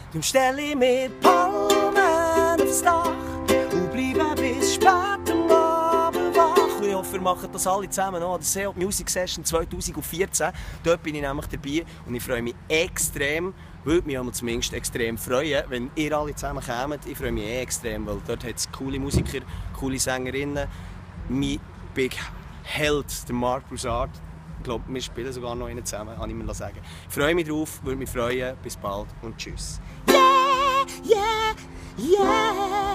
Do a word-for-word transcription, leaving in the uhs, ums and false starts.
Darum stelle ich mir Palmen aufs Dach und bleibe bis spät am Abend wach. Und ich hoffe, wir machen das alle zusammen noch an der S E O Music Session zweitausendvierzehn. Dort bin ich nämlich dabei und ich freue mich extrem, würde mich aber zumindest extrem freuen, wenn ihr alle zusammen kommt. Ich freue mich eh extrem, weil dort hat es coole Musiker, coole Sängerinnen. Mein Big Held, der Marc Broussard. Ich glaube, wir spielen sogar noch einen zusammen, kann ich mir sagen. Ich freue mich drauf, würde mich freuen. Bis bald und tschüss. Yeah, yeah, yeah.